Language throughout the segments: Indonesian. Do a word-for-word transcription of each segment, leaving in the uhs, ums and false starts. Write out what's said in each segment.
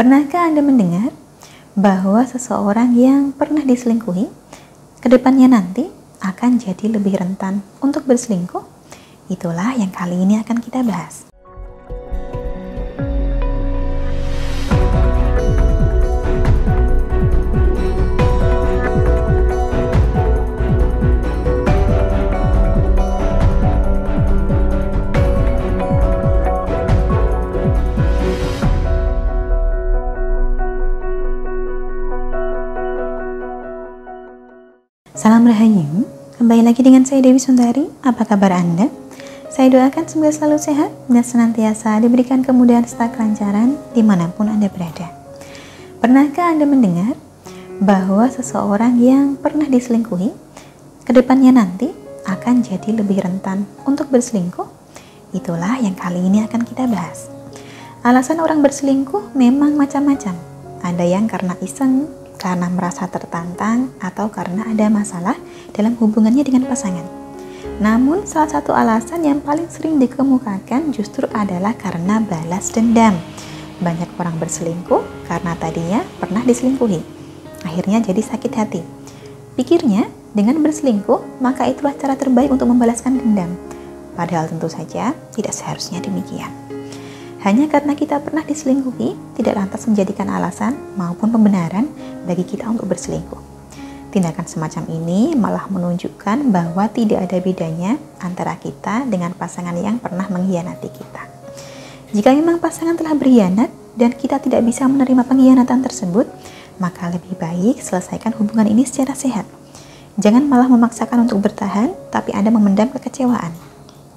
Pernahkah Anda mendengar bahwa seseorang yang pernah diselingkuhi, kedepannya nanti akan jadi lebih rentan untuk berselingkuh? Itulah yang kali ini akan kita bahas. Salam Rahayu, kembali lagi dengan saya Dewi Sundari. Apa kabar Anda? Saya doakan semoga selalu sehat dan senantiasa diberikan kemudahan serta kelancaran dimanapun Anda berada. Pernahkah Anda mendengar bahwa seseorang yang pernah diselingkuhi, kedepannya nanti akan jadi lebih rentan untuk berselingkuh? Itulah yang kali ini akan kita bahas. Alasan orang berselingkuh memang macam-macam. Ada yang karena iseng, karena merasa tertantang, atau karena ada masalah dalam hubungannya dengan pasangan. Namun salah satu alasan yang paling sering dikemukakan justru adalah karena balas dendam. Banyak orang berselingkuh karena tadinya pernah diselingkuhi, akhirnya jadi sakit hati. Pikirnya dengan berselingkuh maka itulah cara terbaik untuk membalaskan dendam. Padahal tentu saja tidak seharusnya demikian. Hanya karena kita pernah diselingkuhi, tidak lantas menjadikan alasan maupun pembenaran bagi kita untuk berselingkuh. Tindakan semacam ini malah menunjukkan bahwa tidak ada bedanya antara kita dengan pasangan yang pernah mengkhianati kita. Jika memang pasangan telah berkhianat dan kita tidak bisa menerima pengkhianatan tersebut, maka lebih baik selesaikan hubungan ini secara sehat. Jangan malah memaksakan untuk bertahan, tapi Anda memendam kekecewaan.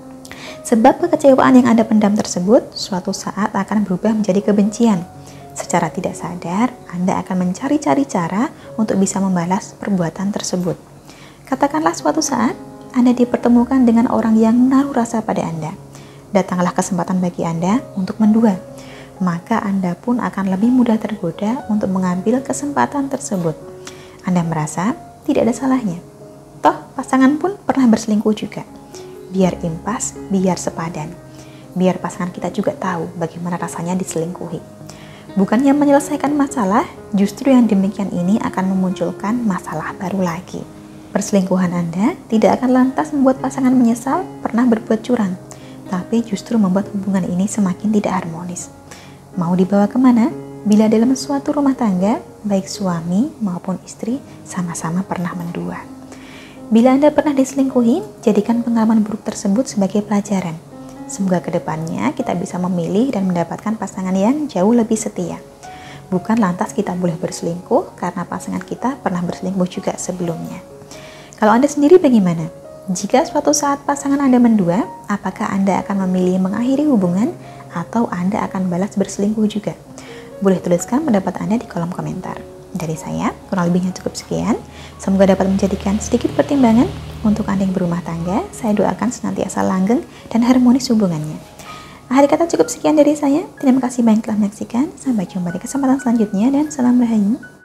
Sebab kekecewaan yang Anda pendam tersebut suatu saat akan berubah menjadi kebencian. Secara tidak sadar, Anda akan mencari-cari cara untuk bisa membalas perbuatan tersebut. Katakanlah suatu saat Anda dipertemukan dengan orang yang menaruh rasa pada Anda. Datanglah kesempatan bagi Anda untuk mendua. Maka Anda pun akan lebih mudah tergoda untuk mengambil kesempatan tersebut. Anda merasa tidak ada salahnya. Toh pasangan pun pernah berselingkuh juga. Biar impas, biar sepadan. Biar pasangan kita juga tahu bagaimana rasanya diselingkuhi. Bukannya menyelesaikan masalah, justru yang demikian ini akan memunculkan masalah baru lagi. Perselingkuhan Anda tidak akan lantas membuat pasangan menyesal pernah berbuat curang, tapi justru membuat hubungan ini semakin tidak harmonis. Mau dibawa kemana? Bila dalam suatu rumah tangga, baik suami maupun istri sama-sama pernah mendua. Bila Anda pernah diselingkuhi, jadikan pengalaman buruk tersebut sebagai pelajaran. Semoga kedepannya kita bisa memilih dan mendapatkan pasangan yang jauh lebih setia. Bukan lantas kita boleh berselingkuh karena pasangan kita pernah berselingkuh juga sebelumnya. Kalau Anda sendiri bagaimana? Jika suatu saat pasangan Anda mendua, apakah Anda akan memilih mengakhiri hubungan atau Anda akan balas berselingkuh juga? Boleh tuliskan pendapat Anda di kolom komentar. Dari saya, kurang lebihnya cukup sekian. Semoga dapat menjadikan sedikit pertimbangan untuk Anda yang berumah tangga. Saya doakan senantiasa langgeng dan harmonis hubungannya. Akhir kata cukup sekian dari saya. Terima kasih banyak telah menyaksikan. Sampai jumpa di kesempatan selanjutnya dan salam Rahayu.